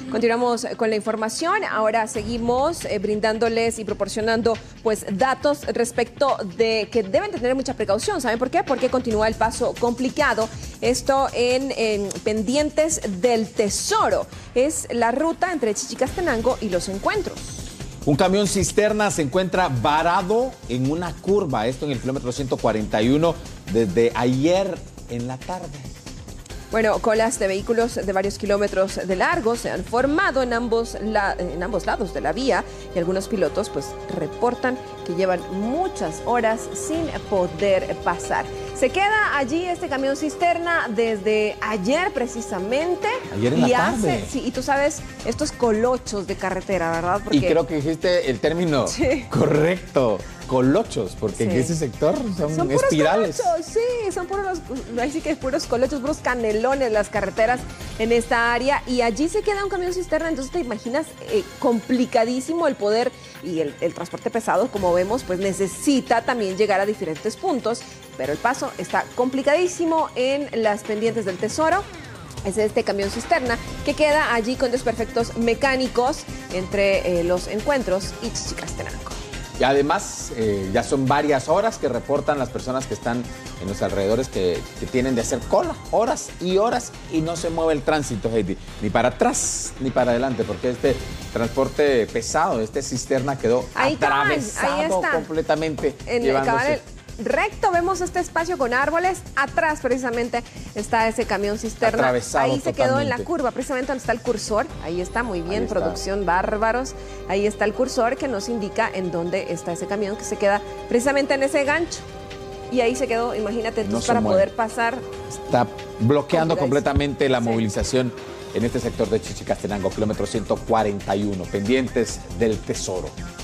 Continuamos con la información. Ahora seguimos brindándoles y proporcionando pues datos respecto de que deben tener mucha precaución. ¿Saben por qué? Porque continúa el paso complicado. Esto en Pendientes del Tesoro. Es la ruta entre Chichicastenango y Los Encuentros. Un camión cisterna se encuentra varado en una curva, esto en el kilómetro 141 desde ayer en la tarde. Bueno, colas de vehículos de varios kilómetros de largo se han formado en ambos lados de la vía y algunos pilotos pues reportan que llevan muchas horas sin poder pasar. Se queda allí este camión cisterna desde ayer precisamente. Ayer en la tarde. Sí, y tú sabes, estos colochos de carretera, ¿verdad? Porque... Y creo que dijiste el término correcto. Colochos, porque en ese sector son espirales. Colochos, sí, son puros, ahí sí que puros colochos, puros canelones las carreteras en esta área. Y allí se queda un camión cisterna, entonces te imaginas complicadísimo el poder y el transporte pesado, como vemos, pues necesita también llegar a diferentes puntos. Pero el paso está complicadísimo en las Pendientes del Tesoro. Es este camión cisterna que queda allí con desperfectos mecánicos entre Los Encuentros y Chichicastenango. Y además, ya son varias horas que reportan las personas que están en los alrededores que tienen de hacer cola, horas, y no se mueve el tránsito, Heidi, ni para atrás ni para adelante, porque este transporte pesado, este cisterna quedó atravesado completamente. Recto, vemos este espacio con árboles. Atrás, precisamente, está ese camión cisterna. Atravesado ahí se quedó en la curva, precisamente donde está el cursor. Ahí está, muy bien, producción, bárbaros. Ahí está el cursor que nos indica en dónde está ese camión que se queda precisamente en ese gancho. Y ahí se quedó, imagínate, entonces para poder pasar. Está bloqueando completamente la movilización en este sector de Chichicastenango, kilómetro 141, Pendientes del Tesoro.